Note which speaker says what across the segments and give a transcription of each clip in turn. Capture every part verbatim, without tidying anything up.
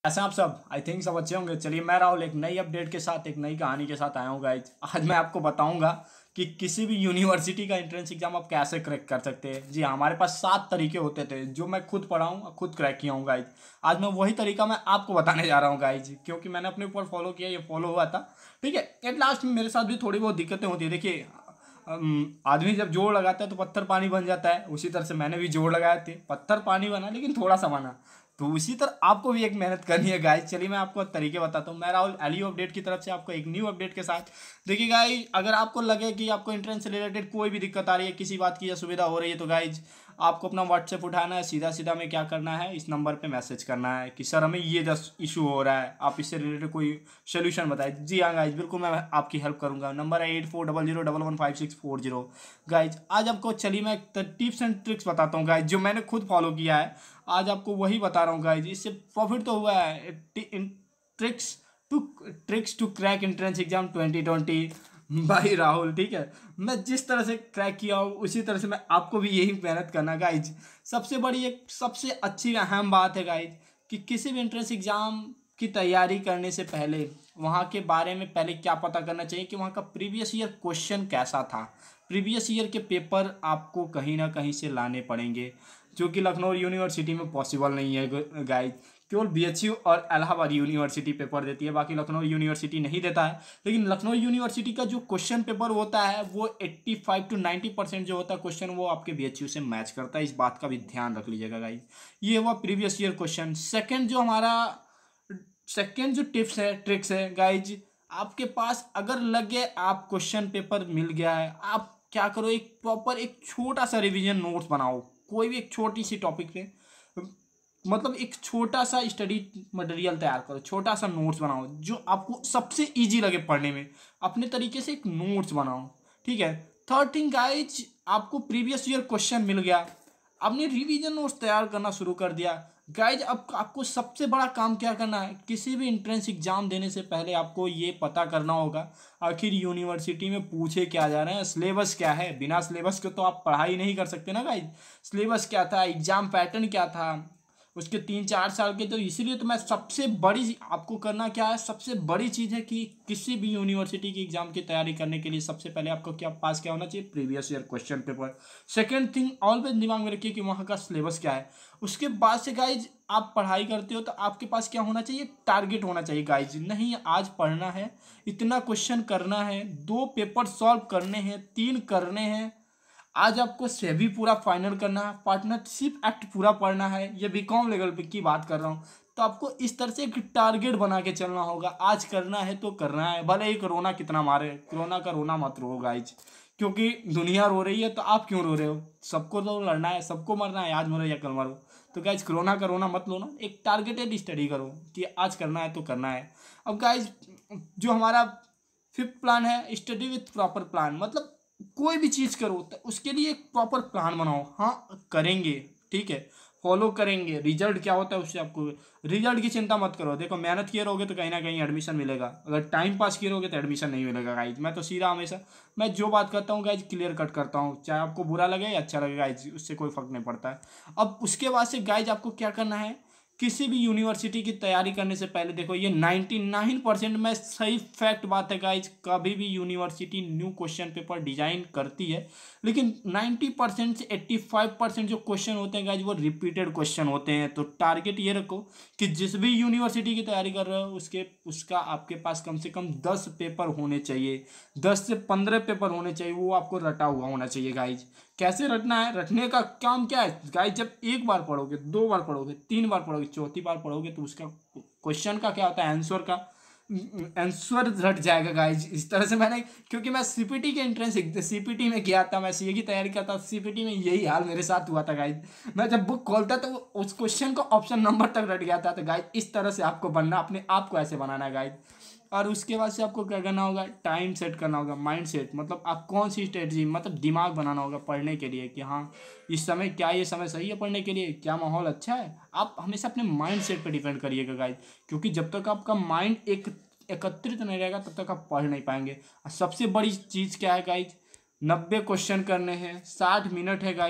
Speaker 1: ऐसे आप सब आई थिंक सब अच्छे होंगे। चलिए मैं राहुल एक नई अपडेट के साथ एक नई कहानी के साथ आया हूँ गाइज। आज मैं आपको बताऊंगा कि किसी भी यूनिवर्सिटी का एंट्रेंस एग्जाम आप कैसे क्रैक कर सकते हैं। जी हाँ, हमारे पास सात तरीके होते थे जो मैं खुद पढ़ा हूँ और खुद क्रैक किया हूँ गाइज। आज मैं वही तरीका मैं आपको बताने जा रहा हूँ गाइज, क्योंकि मैंने अपने ऊपर फॉलो किया, ये फॉलो हुआ था। ठीक है, एट लास्ट में मेरे साथ भी थोड़ी बहुत दिक्कतें होती है। देखिए, अम, आदमी जब जोड़ लगाता है तो पत्थर पानी बन जाता है। उसी तरह से मैंने भी जोड़ लगाए थे, पत्थर पानी बना लेकिन थोड़ा सा बना। तो उसी तरह आपको भी एक मेहनत करनी है गाइस। चलिए मैं आपको तरीके बताता हूँ। मैं राहुल एलियो अपडेट की तरफ से आपको एक न्यू अपडेट के साथ। देखिए गाइस, अगर आपको लगे कि आपको एंट्रेंस से रिलेटेड कोई भी दिक्कत आ रही है, किसी बात की असुविधा हो रही है, तो गाइज आपको अपना व्हाट्सएप उठाना है, सीधा सीधा में क्या करना है, इस नंबर पे मैसेज करना है कि सर हमें ये दस इशू हो रहा है, आप इससे रिलेटेड कोई सोल्यूशन बताए। जी हाँ गाइज, बिल्कुल मैं आपकी हेल्प करूंगा। नंबर है eight four double zero double one five six four zero. Guys आज आपको चलिए मैं टिप्स एंड ट्रिक्स बताता हूँ गाइज, जो मैंने खुद फॉलो किया है। आज आपको वही बता रहा हूँ गाइज, इससे प्रॉफिट तो हुआ है। Tricks to tricks to crack entrance exam twenty twenty भाई राहुल। ठीक है, मैं जिस तरह से क्रैक किया हूँ उसी तरह से मैं आपको भी यही मेहनत करना गाइज। सबसे बड़ी एक सबसे अच्छी अहम बात है गाइज कि किसी भी एंट्रेंस एग्जाम की तैयारी करने से पहले वहाँ के बारे में पहले क्या पता करना चाहिए कि वहाँ का प्रीवियस ईयर क्वेश्चन कैसा था। प्रीवियस ईयर के पेपर आपको कहीं ना कहीं से लाने पड़ेंगे, जो कि लखनऊ यूनिवर्सिटी में पॉसिबल नहीं है गाइज। केवल बीएचयू और इलाहाबाद यूनिवर्सिटी पेपर देती है, बाकी लखनऊ यूनिवर्सिटी नहीं देता है। लेकिन लखनऊ यूनिवर्सिटी का जो क्वेश्चन पेपर होता है वो पचासी टू नब्बे परसेंट जो होता है क्वेश्चन, वो आपके बीएचयू से मैच करता है। इस बात का भी ध्यान रख लीजिएगा गाइज। ये हुआ प्रीवियस ईयर क्वेश्चन। सेकेंड जो हमारा सेकेंड जो टिप्स है, ट्रिक्स है गाइज, आपके पास अगर लगे आप क्वेश्चन पेपर मिल गया है, आप क्या करो, एक प्रॉपर एक छोटा सा रिवीजन नोट्स बनाओ। कोई भी एक छोटी सी टॉपिक पे, मतलब एक छोटा सा स्टडी मटेरियल तैयार करो, छोटा सा नोट्स बनाओ जो आपको सबसे इजी लगे पढ़ने में। अपने तरीके से एक नोट्स बनाओ, ठीक है। थर्ड थिंग गाइज, आपको प्रीवियस ईयर क्वेश्चन मिल गया, आपने रिवीजन नोट्स तैयार करना शुरू कर दिया। गाइज अब आपको सबसे बड़ा काम क्या करना है, किसी भी एंट्रेंस एग्जाम देने से पहले आपको ये पता करना होगा आखिर यूनिवर्सिटी में पूछे क्या जा रहे हैं, सिलेबस क्या है। बिना सिलेबस के तो आप पढ़ाई नहीं कर सकते ना गाइज। सिलेबस क्या था, एग्जाम पैटर्न क्या था, उसके तीन चार साल के। तो इसीलिए तो मैं सबसे बड़ी आपको करना क्या है, सबसे बड़ी चीज़ है कि किसी भी यूनिवर्सिटी की एग्जाम की तैयारी करने के लिए सबसे पहले आपको क्या पास क्या होना चाहिए, previous year question paper. Second thing always दिमाग में रखिए कि वहाँ का सिलेबस क्या है। उसके बाद से गाइज आप पढ़ाई करते हो तो आपके पास क्या होना चाहिए, टारगेट होना चाहिए गाइज। नहीं आज पढ़ना है, इतना क्वेश्चन करना है, दो पेपर सॉल्व करने हैं, तीन करने हैं, आज आपको सेबी पूरा फाइनल करना है, पार्टनरशिप एक्ट पूरा पढ़ना है, ये बीकॉम लेवल पे की बात कर रहा हूँ। तो आपको इस तरह से एक टारगेट बना के चलना होगा। आज करना है तो करना है, भले ही कोरोना कितना मारे। कोरोना का रोना मत रो गाइज, क्योंकि दुनिया रो रही है तो आप क्यों रो रहे हो। सबको तो लड़ना है, सबको मरना है, आज मरो या कल मरो। तो गाइज कोरोना का रोना मत लो ना, एक टारगेटेड स्टडी करो कि आज करना है तो करना है। अब गाइज जो हमारा फिफ्थ प्लान है, स्टडी विथ प्रॉपर प्लान। मतलब कोई भी चीज़ करो तो उसके लिए एक प्रॉपर प्लान बनाओ। हाँ करेंगे, ठीक है, फॉलो करेंगे, रिजल्ट क्या होता है उससे आपको, रिजल्ट की चिंता मत करो। देखो मेहनत किए रहोगे तो कहीं ना कहीं एडमिशन मिलेगा, अगर टाइम पास किए रहोगे तो एडमिशन नहीं मिलेगा गाइज। मैं तो सीधा हमेशा मैं जो बात करता हूँ गाइज क्लियर कट करता हूँ, चाहे आपको बुरा लगे या अच्छा लगे गाइज, उससे कोई फर्क नहीं पड़ता है। अब उसके बाद से गाइज आपको क्या करना है, किसी भी यूनिवर्सिटी की तैयारी करने से पहले देखो ये नाइन्टी नाइन परसेंट में सही फैक्ट बात है गाइज, कभी भी university new question paper design करती है, लेकिन नाइन्टी परसेंट से एट्टी फाइव परसेंट जो क्वेश्चन होते हैं गाइज वो रिपीटेड क्वेश्चन होते हैं। तो टारगेट ये रखो कि जिस भी यूनिवर्सिटी की तैयारी कर रहे हो उसके उसका आपके पास कम से कम दस पेपर होने चाहिए, दस से पंद्रह पेपर होने चाहिए, वो आपको रटा हुआ होना चाहिए गाइज। कैसे रटना है, रटने का काम क्या है गाइज, जब एक बार पढ़ोगे, दो बार पढ़ोगे, तीन बार पढ़ोगे, चौथी बार पढ़ोगे तो उसका क्वेश्चन का क्या होता है, आंसर का आंसर रट जाएगा गाइज। इस तरह से मैंने, क्योंकि मैं सीपीटी के एंट्रेंस सीपीटी में किया था, मैं सीए की तैयारी करता था, सीपीटी में यही हाल मेरे साथ हुआ था गाइज। मैं जब बुक खोलता तो उस क्वेश्चन का ऑप्शन नंबर तक रट गया था। तो गाइज इस तरह से आपको बनना, अपने आप को ऐसे बनाना है गाइज। और उसके बाद से आपको क्या करना होगा, टाइम सेट करना होगा, माइंड सेट। मतलब आप कौन सी स्ट्रेटजी, मतलब दिमाग बनाना होगा पढ़ने के लिए कि हाँ इस समय क्या, ये समय सही है पढ़ने के लिए, क्या माहौल अच्छा है। आप हमेशा अपने माइंड सेट पर डिपेंड करिएगा गाइज, क्योंकि जब तक आपका माइंड एक एकत्रित नहीं रहेगा तब तक आप पढ़ नहीं पाएंगे। और सबसे बड़ी चीज़ क्या है गाइज, नब्बे क्वेश्चन करने हैं, साठ मिनट है गाइज। तो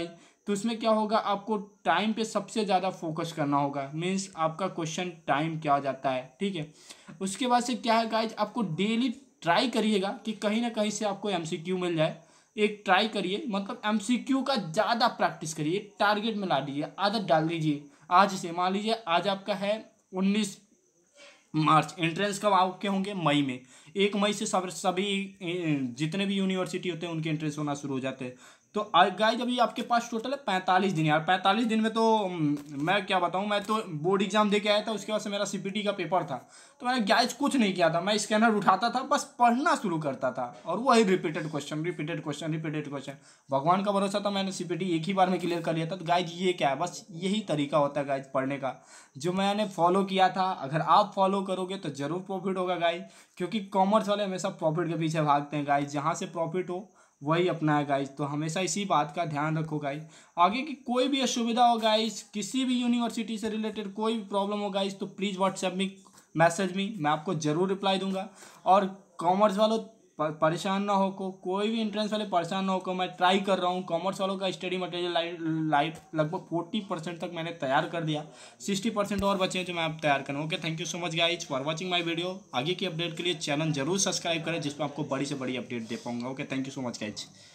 Speaker 1: तो उसमें क्या होगा, आपको टाइम पे सबसे ज़्यादा फोकस करना होगा, मीन्स आपका क्वेश्चन टाइम क्या जाता है, ठीक है। उसके बाद से क्या है गाइज, आपको डेली ट्राई करिएगा कि कहीं ना कहीं से आपको एमसीक्यू मिल जाए। एक ट्राई करिए, मतलब एमसीक्यू का ज़्यादा प्रैक्टिस करिए, टारगेट में ला दीजिए, आदत डाल दीजिए आज से। मान लीजिए आज आपका है उन्नीस मार्च, एंट्रेंस कब आपके होंगे, मई में। एक मई से सब सभी ए, जितने भी यूनिवर्सिटी होते हैं उनके एंट्रेंस होना शुरू हो जाते हैं। तो गाइज अभी आपके पास टोटल है पैंतालीस दिन यार। पैंतालीस दिन में तो हम्म, मैं क्या बताऊं, मैं तो बोर्ड एग्जाम दे के आया था, उसके बाद से मेरा सीपीटी का पेपर था। तो मैंने गाइज कुछ नहीं किया था, मैं स्कैनर उठाता था, बस पढ़ना शुरू करता था, और वही repeated question repeated question repeated question. भगवान का भरोसा था, मैंने सीपीटी एक ही बार में क्लियर कर लिया था। तो गाइज ये क्या है, बस यही तरीका होता है गाइज पढ़ने का, जो मैंने फॉलो किया था। अगर आप फॉलो करोगे तो जरूर प्रॉफिट होगा गाइज, क्योंकि कॉमर्स वाले हमेशा प्रॉफिट के पीछे भागते हैं गाइज। जहाँ से प्रॉफिट हो वही अपना है गाइज। तो हमेशा इसी बात का ध्यान रखो गाइज। आगे की कोई भी असुविधा हो गाइज, किसी भी यूनिवर्सिटी से रिलेटेड कोई भी प्रॉब्लम हो गाइज, तो प्लीज़ व्हाट्सएप में मैसेज मी, मैं आपको ज़रूर रिप्लाई दूंगा। और कॉमर्स वालों प- परेशान ना हो को, कोई भी एंट्रेंस वाले परेशान ना हो को, मैं ट्राई कर रहा हूँ। कॉमर्स वालों का स्टडी मटेरियल लाइट लाइट लगभग फोर्टी परसेंट तक मैंने तैयार कर दिया, सिक्सटी परसेंट और बचे हैं जो मैं आप तैयार करूँ। Okay, thank you so much guys for watching my video. आगे की अपडेट के लिए चैनल जरूर सब्सक्राइब करें, जिसमें आपको बड़ी से बड़ी अपडेट दे पाऊंगा। Okay, thank you so much guys.